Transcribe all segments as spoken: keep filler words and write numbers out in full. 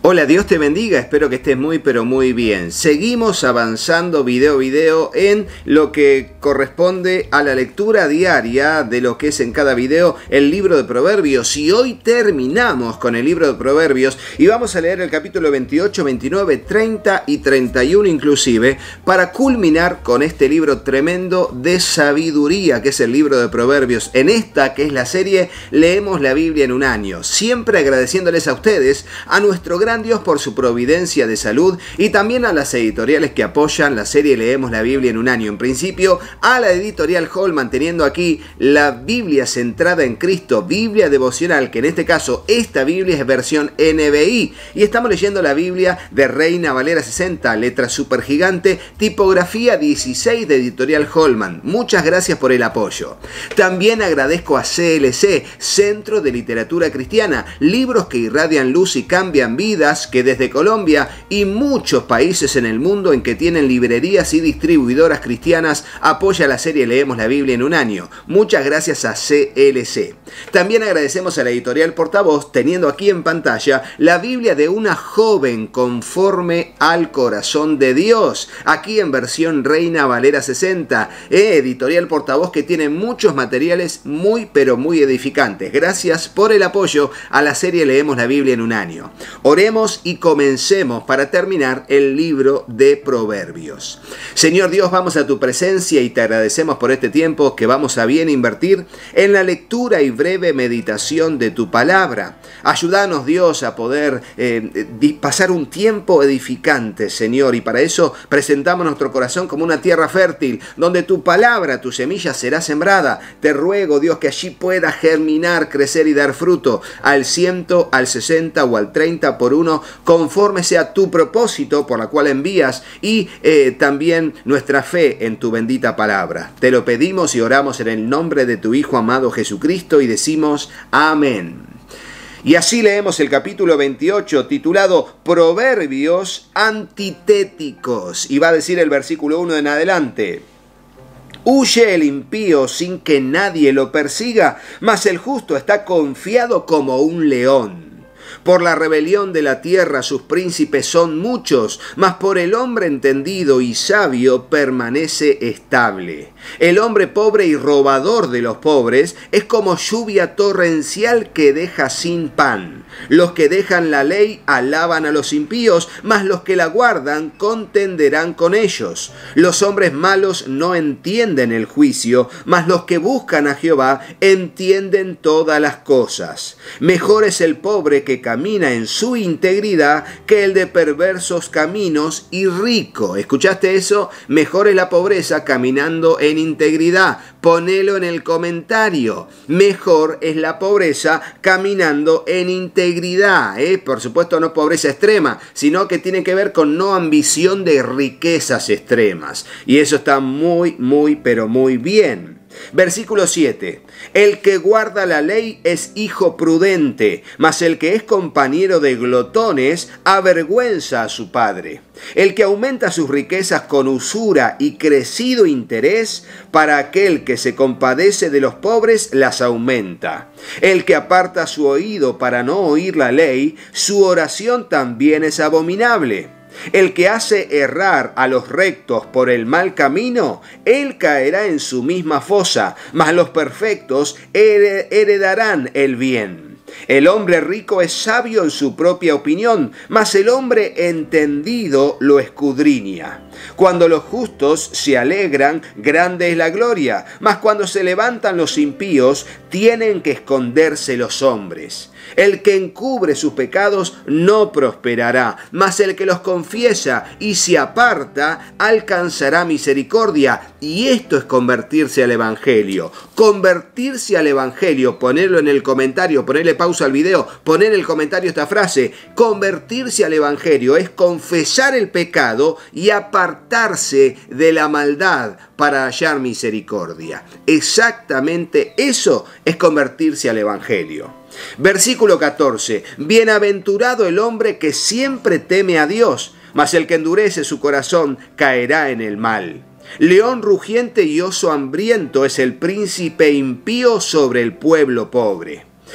Hola, Dios te bendiga, espero que estés muy pero muy bien. Seguimos avanzando video a video en lo que corresponde a la lectura diaria de lo que es en cada video el libro de Proverbios. Y hoy terminamos con el libro de Proverbios y vamos a leer el capítulo veintiocho, veintinueve, treinta y treinta y uno inclusive, para culminar con este libro tremendo de sabiduría que es el libro de Proverbios. En esta que es la serie Leemos la Biblia en un año, siempre agradeciéndoles a ustedes, a nuestro gran Dios por su providencia de salud y también a las editoriales que apoyan la serie Leemos la Biblia en un año. En principio a la editorial Holman, teniendo aquí la Biblia centrada en Cristo, Biblia devocional, que en este caso esta Biblia es versión N B I, y estamos leyendo la Biblia de Reina Valera sesenta, letra super gigante, tipografía dieciséis de editorial Holman. Muchas gracias por el apoyo. También agradezco a C L C, Centro de Literatura Cristiana, libros que irradian luz y cambian vidas, que desde Colombia y muchos países en el mundo en que tienen librerías y distribuidoras cristianas apoya la serie Leemos la Biblia en un año. Muchas gracias a C L C. También agradecemos a la editorial Portavoz, teniendo aquí en pantalla la Biblia de una joven conforme al corazón de Dios, aquí en versión Reina Valera sesenta, eh, editorial Portavoz, que tiene muchos materiales muy pero muy edificantes. Gracias por el apoyo a la serie Leemos la Biblia en un año. Oremos y comencemos para terminar el libro de Proverbios. Señor Dios, vamos a tu presencia y te agradecemos por este tiempo que vamos a bien invertir en la lectura y breve meditación de tu palabra. Ayúdanos, Dios, a poder eh, pasar un tiempo edificante, Señor, y para eso presentamos nuestro corazón como una tierra fértil, donde tu palabra, tu semilla será sembrada. Te ruego, Dios, que allí pueda germinar, crecer y dar fruto al ciento, al sesenta o al treinta por uno, conforme sea tu propósito por la cual envías, y eh, también nuestra fe en tu bendita palabra. Te lo pedimos y oramos en el nombre de tu Hijo amado Jesucristo y decimos amén. Y así leemos el capítulo veintiocho, titulado Proverbios antitéticos, y va a decir el versículo uno en adelante: Huye el impío sin que nadie lo persiga, mas el justo está confiado como un león. Por la rebelión de la tierra sus príncipes son muchos, mas por el hombre entendido y sabio permanece estable. El hombre pobre y robador de los pobres es como lluvia torrencial que deja sin pan. Los que dejan la ley alaban a los impíos, mas los que la guardan contenderán con ellos. Los hombres malos no entienden el juicio, mas los que buscan a Jehová entienden todas las cosas. Mejor es el pobre que camina en su integridad que el de perversos caminos y rico. ¿Escuchaste eso? Mejor es la pobreza caminando en integridad. Ponelo en el comentario. Mejor es la pobreza caminando en integridad. ¿eh? Por supuesto, no pobreza extrema, sino que tiene que ver con no ambición de riquezas extremas. Y eso está muy, muy, pero muy bien. Versículo siete. El que guarda la ley es hijo prudente, mas el que es compañero de glotones avergüenza a su padre. El que aumenta sus riquezas con usura y crecido interés, para aquel que se compadece de los pobres las aumenta. El que aparta su oído para no oír la ley, su oración también es abominable. El que hace errar a los rectos por el mal camino, él caerá en su misma fosa, mas los perfectos heredarán el bien. El hombre rico es sabio en su propia opinión, mas el hombre entendido lo escudriña. Cuando los justos se alegran, grande es la gloria, mas cuando se levantan los impíos, tienen que esconderse los hombres. El que encubre sus pecados no prosperará, mas el que los confiesa y se aparta alcanzará misericordia. Y esto es convertirse al Evangelio. Convertirse al Evangelio, ponerlo en el comentario, ponerle pausa al video, poner en el comentario esta frase. Convertirse al Evangelio es confesar el pecado y apartarse de la maldad para hallar misericordia. Exactamente eso es convertirse al Evangelio. Versículo catorce. Bienaventurado el hombre que siempre teme a Dios, mas el que endurece su corazón caerá en el mal. León rugiente y oso hambriento es el príncipe impío sobre el pueblo pobre.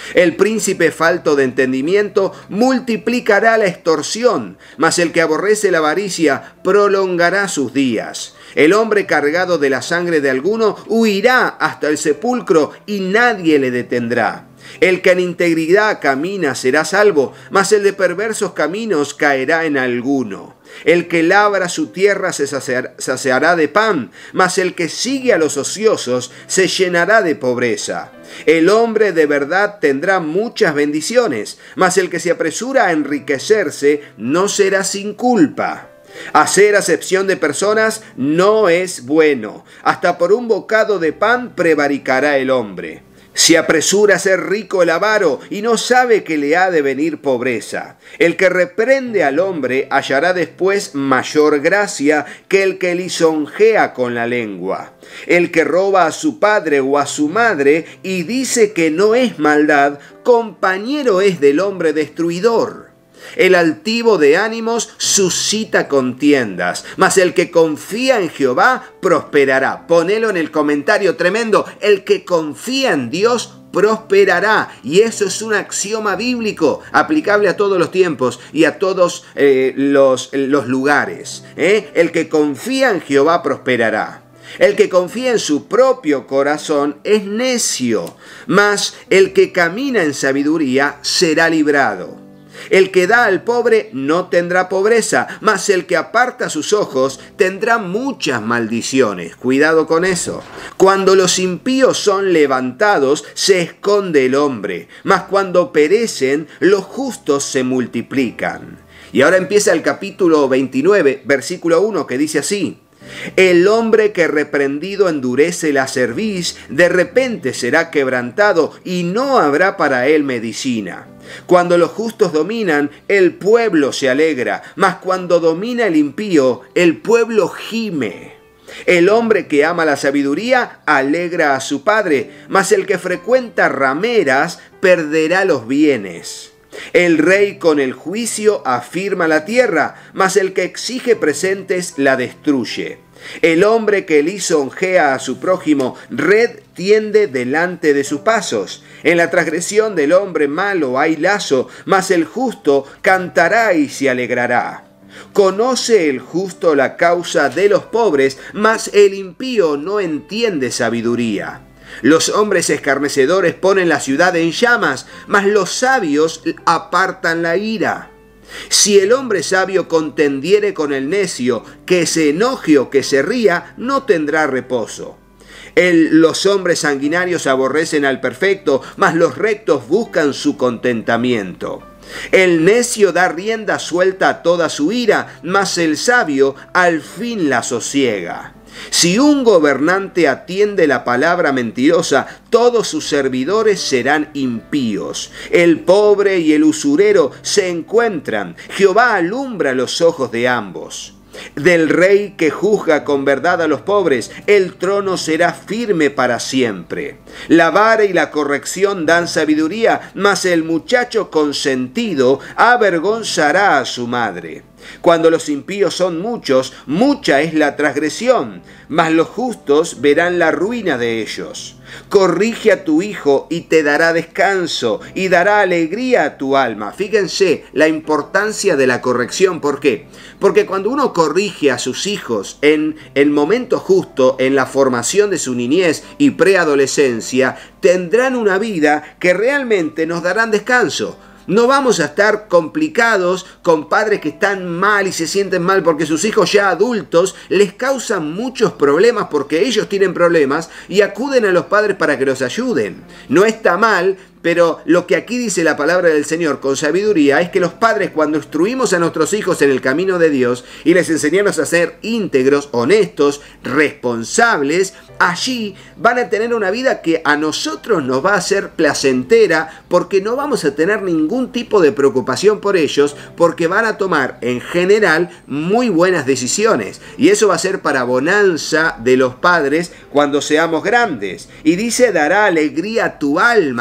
El príncipe falto de entendimiento multiplicará la extorsión, mas el que aborrece la avaricia prolongará sus días. El hombre cargado de la sangre de alguno huirá hasta el sepulcro y nadie le detendrá. El que en integridad camina será salvo, mas el de perversos caminos caerá en alguno. El que labra su tierra se saciará de pan, mas el que sigue a los ociosos se llenará de pobreza. El hombre de verdad tendrá muchas bendiciones, mas el que se apresura a enriquecerse no será sin culpa. Hacer acepción de personas no es bueno. Hasta por un bocado de pan prevaricará el hombre. Se apresura a ser rico el avaro y no sabe que le ha de venir pobreza. El que reprende al hombre hallará después mayor gracia que el que lisonjea con la lengua. El que roba a su padre o a su madre y dice que no es maldad, compañero es del hombre destruidor. El altivo de ánimos suscita contiendas, mas el que confía en Jehová prosperará. Ponelo en el comentario tremendo. El que confía en Dios prosperará. Y eso es un axioma bíblico aplicable a todos los tiempos y a todos eh, los, los lugares. ¿eh? El que confía en Jehová prosperará. El que confía en su propio corazón es necio, mas el que camina en sabiduría será librado. El que da al pobre no tendrá pobreza, mas el que aparta sus ojos tendrá muchas maldiciones. Cuidado con eso. Cuando los impíos son levantados, se esconde el hombre, mas cuando perecen, los justos se multiplican. Y ahora empieza el capítulo veintinueve, versículo uno, que dice así: el hombre que reprendido endurece la cerviz, de repente será quebrantado y no habrá para él medicina. Cuando los justos dominan, el pueblo se alegra, mas cuando domina el impío, el pueblo gime. El hombre que ama la sabiduría alegra a su padre, mas el que frecuenta rameras perderá los bienes. El rey con el juicio afirma la tierra, mas el que exige presentes la destruye. El hombre que lisonjea a su prójimo, red tiende delante de sus pasos. En la transgresión del hombre malo hay lazo, mas el justo cantará y se alegrará. Conoce el justo la causa de los pobres, mas el impío no entiende sabiduría. Los hombres escarnecedores ponen la ciudad en llamas, mas los sabios apartan la ira. Si el hombre sabio contendiere con el necio, que se enoje o que se ría, no tendrá reposo. El, los hombres sanguinarios aborrecen al perfecto, mas los rectos buscan su contentamiento. El necio da rienda suelta a toda su ira, mas el sabio al fin la sosiega. Si un gobernante atiende la palabra mentirosa, todos sus servidores serán impíos. El pobre y el usurero se encuentran. Jehová alumbra los ojos de ambos. Del rey que juzga con verdad a los pobres, el trono será firme para siempre. La vara y la corrección dan sabiduría, mas el muchacho consentido avergonzará a su madre. Cuando los impíos son muchos, mucha es la transgresión, mas los justos verán la ruina de ellos. Corrige a tu hijo y te dará descanso y dará alegría a tu alma. Fíjense la importancia de la corrección. ¿Por qué? Porque cuando uno corrige a sus hijos en el momento justo, en la formación de su niñez y preadolescencia, tendrán una vida que realmente nos darán descanso. No vamos a estar complicados con padres que están mal y se sienten mal porque sus hijos ya adultos les causan muchos problemas porque ellos tienen problemas y acuden a los padres para que los ayuden. No está mal, pero lo que aquí dice la palabra del Señor con sabiduría es que los padres, cuando instruimos a nuestros hijos en el camino de Dios y les enseñamos a ser íntegros, honestos, responsables, allí van a tener una vida que a nosotros nos va a ser placentera porque no vamos a tener ningún tipo de preocupación por ellos porque van a tomar en general muy buenas decisiones y eso va a ser para bonanza de los padres cuando seamos grandes. Y dice, dará alegría a tu alma. Qué bueno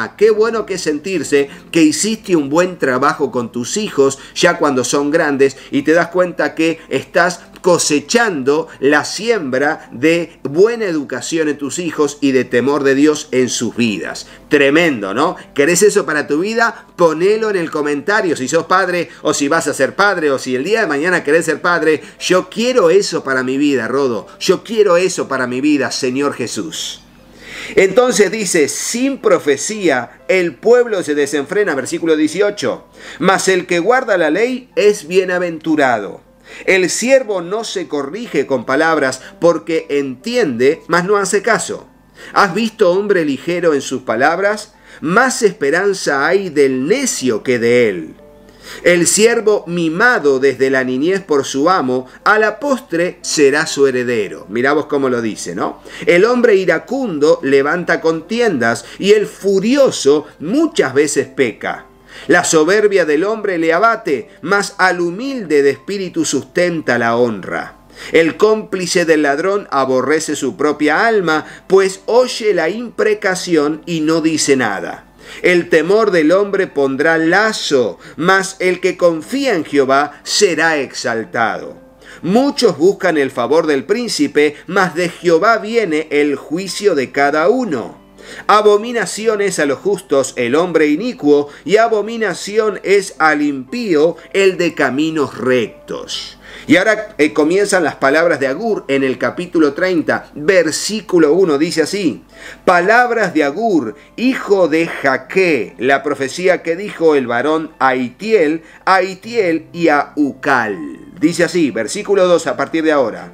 bueno que es sentirse que hiciste un buen trabajo con tus hijos ya cuando son grandes y te das cuenta que estás cosechando la siembra de buena educación en tus hijos y de temor de Dios en sus vidas. Tremendo, ¿no? ¿Querés eso para tu vida? Ponelo en el comentario si sos padre o si vas a ser padre o si el día de mañana querés ser padre. Yo quiero eso para mi vida, Rodo. Yo quiero eso para mi vida, Señor Jesús. Entonces dice, sin profecía el pueblo se desenfrena, versículo dieciocho. Mas el que guarda la ley es bienaventurado. El siervo no se corrige con palabras porque entiende, mas no hace caso. ¿Has visto hombre ligero en sus palabras? Más esperanza hay del necio que de él. El siervo mimado desde la niñez por su amo, a la postre será su heredero. Mirá vos cómo lo dice, ¿no? El hombre iracundo levanta contiendas y el furioso muchas veces peca. La soberbia del hombre le abate, mas al humilde de espíritu sustenta la honra. El cómplice del ladrón aborrece su propia alma, pues oye la imprecación y no dice nada. El temor del hombre pondrá lazo, mas el que confía en Jehová será exaltado. Muchos buscan el favor del príncipe, mas de Jehová viene el juicio de cada uno. Abominación es a los justos el hombre inicuo, y abominación es al impío el de caminos rectos. Y ahora eh, comienzan las palabras de Agur en el capítulo treinta, versículo uno, dice así: palabras de Agur, hijo de Jaque, la profecía que dijo el varón a Itiel, a Itiel y a Ucal. Dice así, versículo dos a partir de ahora.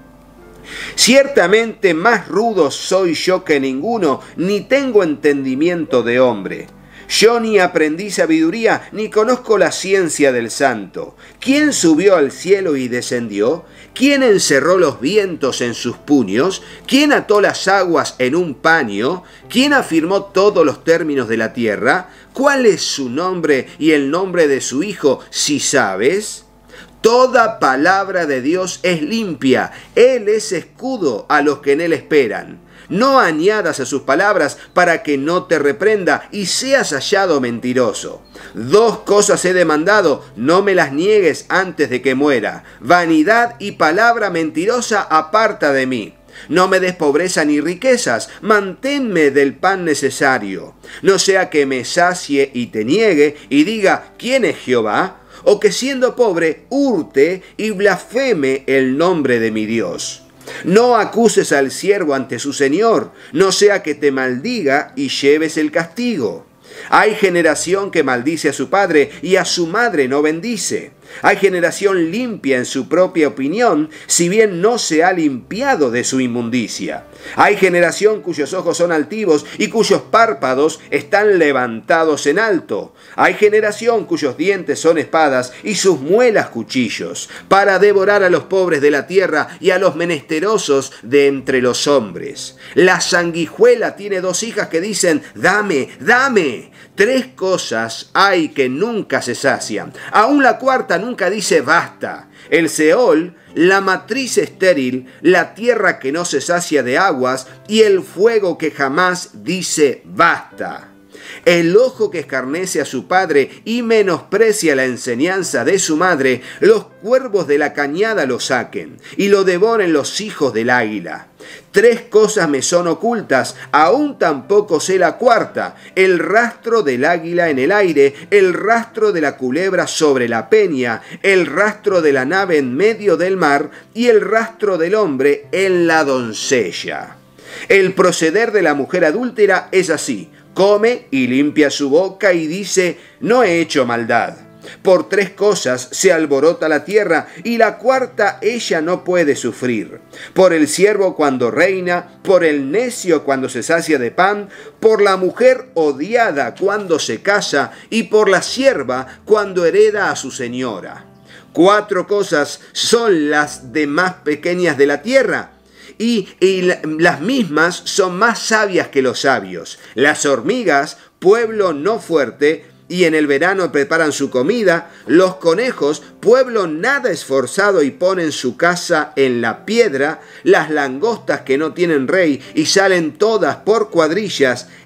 Ciertamente más rudo soy yo que ninguno, ni tengo entendimiento de hombre. Yo ni aprendí sabiduría, ni conozco la ciencia del santo. ¿Quién subió al cielo y descendió? ¿Quién encerró los vientos en sus puños? ¿Quién ató las aguas en un paño? ¿Quién afirmó todos los términos de la tierra? ¿Cuál es su nombre y el nombre de su hijo, si sabes? Toda palabra de Dios es limpia. Él es escudo a los que en él esperan. No añadas a sus palabras para que no te reprenda y seas hallado mentiroso. Dos cosas he demandado, no me las niegues antes de que muera. Vanidad y palabra mentirosa aparta de mí. No me des pobreza ni riquezas, manténme del pan necesario. No sea que me sacie y te niegue y diga, ¿quién es Jehová? O que siendo pobre hurte y blasfeme el nombre de mi Dios. No acuses al siervo ante su señor, no sea que te maldiga y lleves el castigo. Hay generación que maldice a su padre y a su madre no bendice. Hay generación limpia en su propia opinión, si bien no se ha limpiado de su inmundicia. Hay generación cuyos ojos son altivos y cuyos párpados están levantados en alto. Hay generación cuyos dientes son espadas y sus muelas cuchillos, para devorar a los pobres de la tierra y a los menesterosos de entre los hombres. La sanguijuela tiene dos hijas que dicen, dame, dame. Tres cosas hay que nunca se sacian. Aún la cuarta nunca dice basta. El Seol, la matriz estéril, la tierra que no se sacia de aguas y el fuego que jamás dice basta. El ojo que escarnece a su padre y menosprecia la enseñanza de su madre, los cuervos de la cañada lo saquen y lo devoren los hijos del águila. Tres cosas me son ocultas, aún tampoco sé la cuarta: el rastro del águila en el aire, el rastro de la culebra sobre la peña, el rastro de la nave en medio del mar y el rastro del hombre en la doncella. El proceder de la mujer adúltera es así: come y limpia su boca y dice, no he hecho maldad. Por tres cosas se alborota la tierra y la cuarta ella no puede sufrir. Por el siervo cuando reina, por el necio cuando se sacia de pan, por la mujer odiada cuando se casa y por la sierva cuando hereda a su señora. Cuatro cosas son las de más pequeñas de la tierra. Y, y la, las mismas son más sabias que los sabios. Las hormigas, pueblo no fuerte, y en el verano preparan su comida. Los conejos, pueblo nada esforzado y ponen su casa en la piedra. Las langostas que no tienen rey y salen todas por cuadrillas.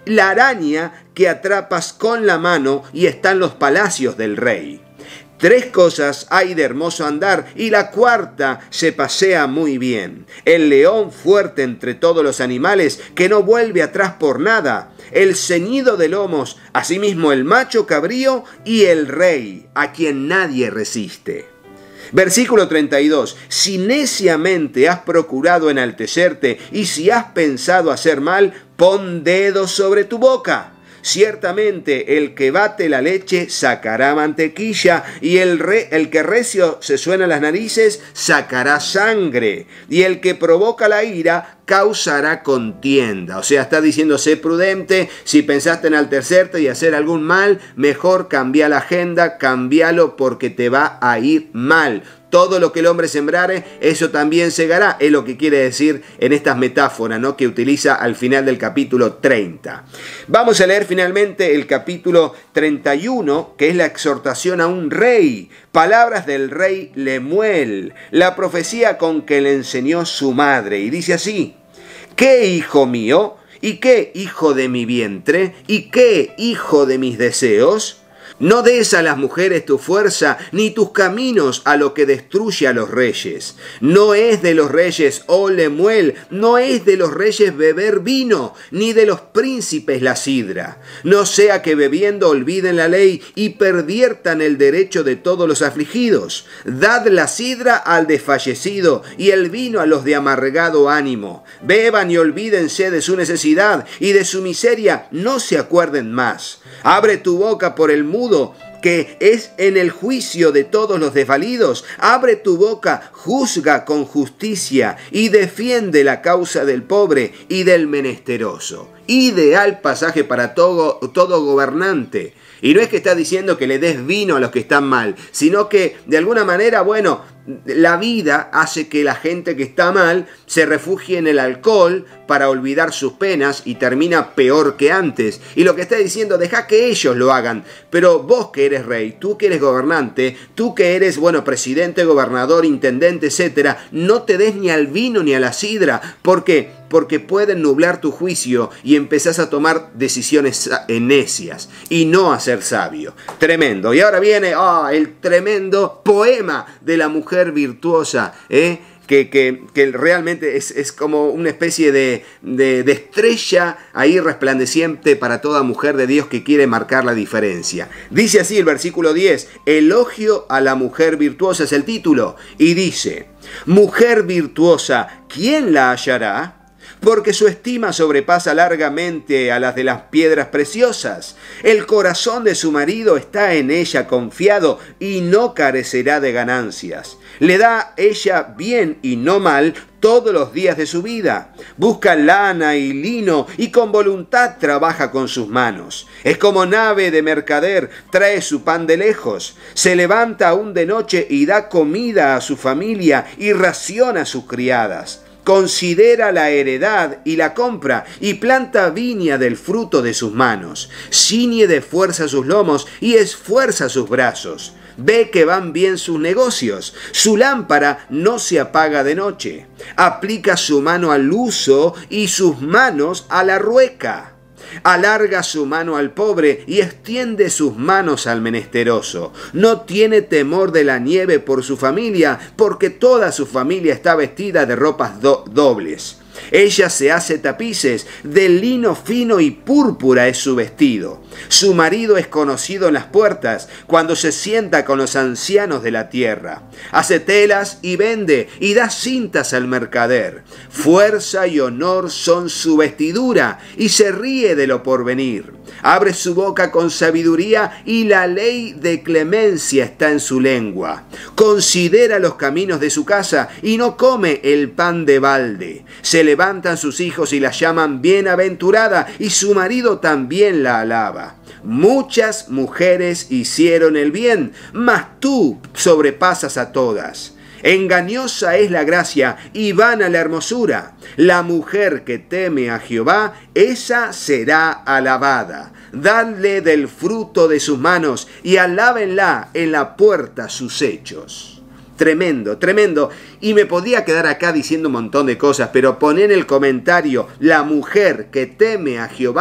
la araña que atrapas con la mano y está en los palacios del rey. Tres cosas hay de hermoso andar y la cuarta se pasea muy bien. El león fuerte entre todos los animales que no vuelve atrás por nada. El ceñido de lomos, asimismo el macho cabrío y el rey, a quien nadie resiste. Versículo treinta y dos. Si neciamente has procurado enaltecerte y si has pensado hacer mal, pon dedos sobre tu boca. Ciertamente el que bate la leche sacará mantequilla y el, re, el que recio se suena las narices sacará sangre y el que provoca la ira causará contienda. O sea, está diciendo, sé prudente, si pensaste enaltecerte y hacer algún mal, mejor cambia la agenda, cambialo porque te va a ir mal. Todo lo que el hombre sembrare, eso también segará, es lo que quiere decir en estas metáforas, ¿no?, que utiliza al final del capítulo treinta. Vamos a leer finalmente el capítulo treinta y uno, que es la exhortación a un rey. Palabras del rey Lemuel, la profecía con que le enseñó su madre. Y dice así: ¿qué hijo mío? ¿Y qué hijo de mi vientre? ¿Y qué hijo de mis deseos? No des a las mujeres tu fuerza, ni tus caminos a lo que destruye a los reyes. No es de los reyes, oh Lemuel, no es de los reyes beber vino, ni de los príncipes la sidra. No sea que bebiendo olviden la ley y perviertan el derecho de todos los afligidos. Dad la sidra al desfallecido y el vino a los de amargado ánimo. Beban y olvídense de su necesidad y de su miseria no se acuerden más. Abre tu boca por el mundo, que es en el juicio de todos los desvalidos. Abre tu boca, juzga con justicia y defiende la causa del pobre y del menesteroso. Ideal pasaje para todo, todo gobernante. Y no es que está diciendo que le des vino a los que están mal, sino que de alguna manera, bueno, la vida hace que la gente que está mal se refugie en el alcohol para olvidar sus penas y termina peor que antes. Y lo que está diciendo, deja que ellos lo hagan, pero vos que eres rey, tú que eres gobernante, tú que eres, bueno, presidente, gobernador, intendente, etcétera, no te des ni al vino ni a la sidra. ¿Por qué? Porque pueden nublar tu juicio y empezás a tomar decisiones necias y no a ser sabio. Tremendo. Y ahora viene oh, el tremendo poema de la mujer virtuosa, ¿eh? Que, que, que realmente es, es como una especie de, de, de estrella ahí resplandeciente para toda mujer de Dios que quiere marcar la diferencia. Dice así el versículo diez, elogio a la mujer virtuosa es el título, y dice, mujer virtuosa, ¿quién la hallará? Porque su estima sobrepasa largamente a las de las piedras preciosas. El corazón de su marido está en ella confiado y no carecerá de ganancias. Le da ella bien y no mal todos los días de su vida. Busca lana y lino y con voluntad trabaja con sus manos. Es como nave de mercader, trae su pan de lejos. Se levanta aún de noche y da comida a su familia y raciona a sus criadas. Considera la heredad y la compra, y planta viña del fruto de sus manos. Ciñe de fuerza sus lomos y esfuerza sus brazos. Ve que van bien sus negocios. Su lámpara no se apaga de noche. Aplica su mano al uso y sus manos a la rueca. Alarga su mano al pobre y extiende sus manos al menesteroso. No tiene temor de la nieve por su familia, porque toda su familia está vestida de ropas do- dobles. Ella se hace tapices, de lino fino y púrpura es su vestido. Su marido es conocido en las puertas, cuando se sienta con los ancianos de la tierra. Hace telas y vende, y da cintas al mercader. Fuerza y honor son su vestidura, y se ríe de lo porvenir. Abre su boca con sabiduría, y la ley de clemencia está en su lengua. Considera los caminos de su casa, y no come el pan de balde. Se levantan sus hijos y la llaman bienaventurada, y su marido también la alaba. Muchas mujeres hicieron el bien, mas tú sobrepasas a todas. Engañosa es la gracia y vana la hermosura. La mujer que teme a Jehová, esa será alabada. Dadle del fruto de sus manos y alábenla en la puerta sus hechos. Tremendo, tremendo. Y me podía quedar acá diciendo un montón de cosas, pero poné en el comentario, la mujer que teme a Jehová,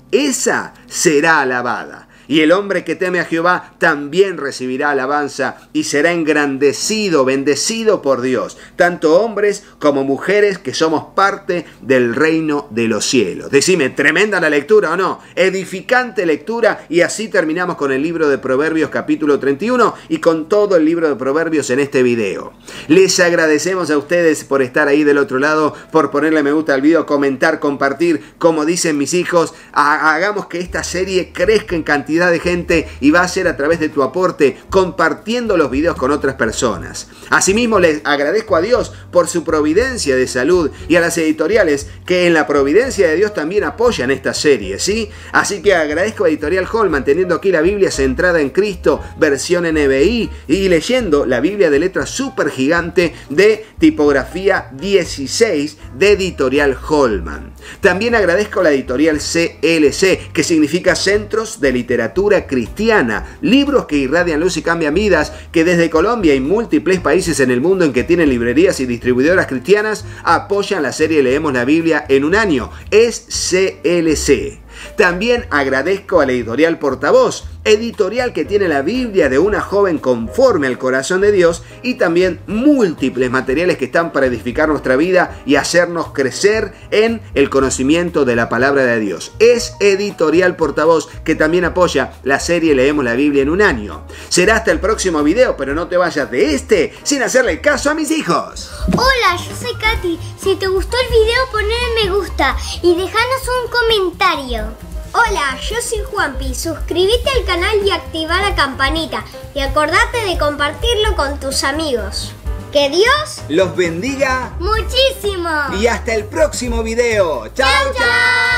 esa será alabada. Y el hombre que teme a Jehová también recibirá alabanza y será engrandecido, bendecido por Dios. Tanto hombres como mujeres que somos parte del reino de los cielos. Decime, ¿tremenda la lectura o no? Edificante lectura, y así terminamos con el libro de Proverbios capítulo treinta y uno y con todo el libro de Proverbios en este video. Les agradecemos a ustedes por estar ahí del otro lado, por ponerle me gusta al video, comentar, compartir, como dicen mis hijos. Hagamos que esta serie crezca en cantidad de gente y va a ser a través de tu aporte, compartiendo los videos con otras personas. Asimismo, les agradezco a Dios por su providencia de salud y a las editoriales que en la providencia de Dios también apoyan esta serie, ¿sí? Así que agradezco a Editorial Holman, teniendo aquí la Biblia Centrada en Cristo, versión N B I, y leyendo la Biblia de letra super gigante de tipografía dieciséis de Editorial Holman. También agradezco a la editorial C L C, que significa Centros de Literatura Cristiana, libros que irradian luz y cambian vidas, que desde Colombia y múltiples países en el mundo en que tienen librerías y distribuidoras cristianas apoyan la serie Leemos la Biblia en un año. Es C L C. También agradezco a la editorial Portavoz, editorial que tiene la Biblia de una joven conforme al corazón de Dios, y también múltiples materiales que están para edificar nuestra vida y hacernos crecer en el conocimiento de la palabra de Dios. Es Editorial Portavoz, que también apoya la serie Leemos la Biblia en un año. Será hasta el próximo video, pero no te vayas de este sin hacerle caso a mis hijos. Hola, yo soy Katy. Si te gustó el video, ponle me gusta y dejanos un comentario. Hola, yo soy Juanpi. Suscríbete al canal y activa la campanita. Y acordate de compartirlo con tus amigos. Que Dios los bendiga muchísimo. Y hasta el próximo video. ¡Chao, chao!